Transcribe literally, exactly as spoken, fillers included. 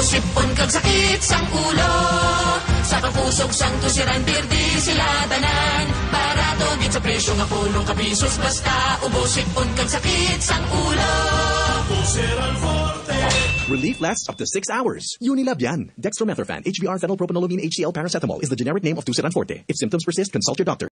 sipon kag sakit sang ulo. Sa kapusog sang tusiran birdi sila tanan. Barato gid sa presyo nga pulong kapisos basta ubo sipon kag sakit sang ulo. Tuseran Forte. Relief lasts up to six hours. Unilab yan. Dextromethorphan, H B r phenylpropanolamine H C l paracetamol is the generic name of Tuseran Forte. If symptoms persist, consult your doctor.